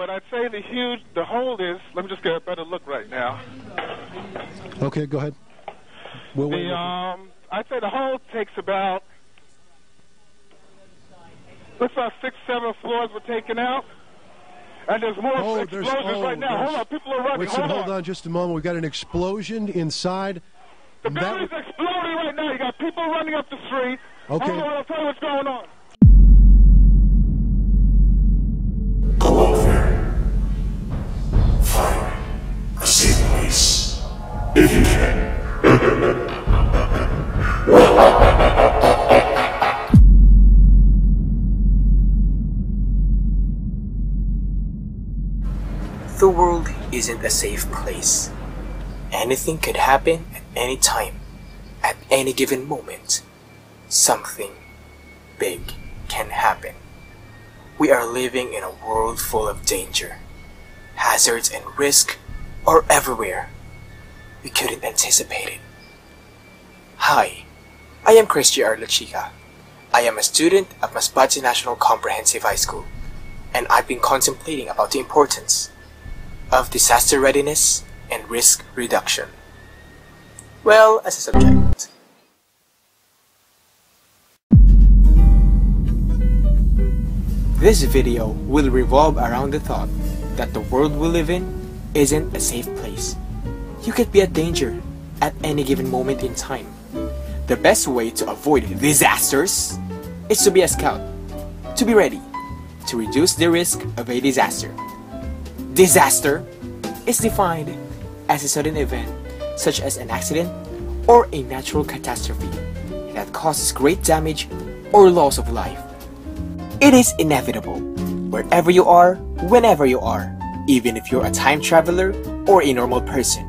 but I'd say the hold is, let me just get a better look right now. Okay, go ahead. We'll wait. I'd say the hold takes about, looks like 6, 7 floors were taken out. And there's more explosions right now. Hold on, people are running. Hold on just a moment. We've got an explosion inside. The building's exploding right now. You got people running up the street. Okay. Hold on, I'll tell you what's going on. Go out there. Find a safe place. If you can. The world isn't a safe place. Anything could happen at any time, at any given moment. Something big can happen. We are living in a world full of danger. Hazards and risk are everywhere. We couldn't anticipate it. Hi, I am Lachica. I am a student at Masbate National Comprehensive High School, and I've been contemplating about the importance of disaster readiness and risk reduction. Well, as a subject. This video will revolve around the thought that the world we live in isn't a safe place. You could be at danger at any given moment in time. The best way to avoid disasters is to be a scout, to be ready, to reduce the risk of a disaster. Disaster is defined as a sudden event such as an accident or a natural catastrophe that causes great damage or loss of life. It is inevitable wherever you are, whenever you are, even if you're a time traveler or a normal person.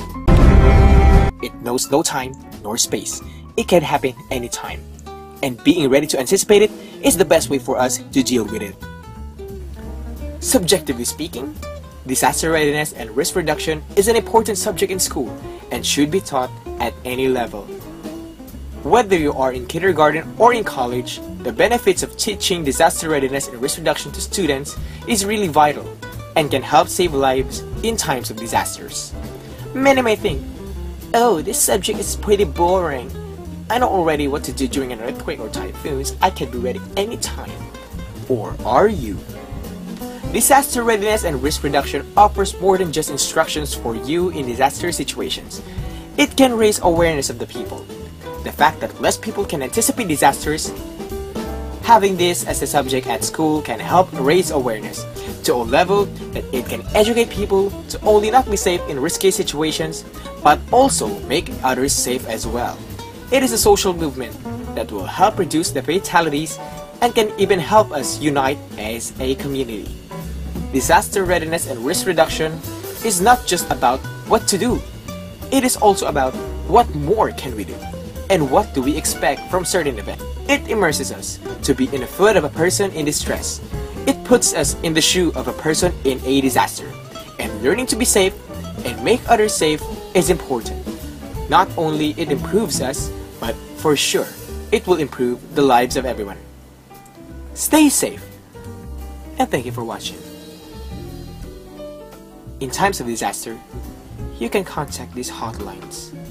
It knows no time nor space. It can happen anytime. And being ready to anticipate it is the best way for us to deal with it. Subjectively speaking, disaster readiness and risk reduction is an important subject in school and should be taught at any level. Whether you are in kindergarten or in college, the benefits of teaching disaster readiness and risk reduction to students is really vital and can help save lives in times of disasters. Many may think, oh, this subject is pretty boring. I know already what to do during an earthquake or typhoons. I can be ready anytime. Or are you? Disaster readiness and risk reduction offers more than just instructions for you in disaster situations. It can raise awareness of the people. The fact that less people can anticipate disasters, having this as a subject at school can help raise awareness to a level that it can educate people to only not be safe in risky situations, but also make others safe as well. It is a social movement that will help reduce the fatalities and can even help us unite as a community. Disaster readiness and risk reduction is not just about what to do. It is also about what more can we do and what do we expect from certain events. It immerses us to be in the foot of a person in distress. It puts us in the shoe of a person in a disaster. And learning to be safe and make others safe is important. Not only it improves us, but for sure, it will improve the lives of everyone. Stay safe, and thank you for watching. In times of disaster, you can contact these hotlines.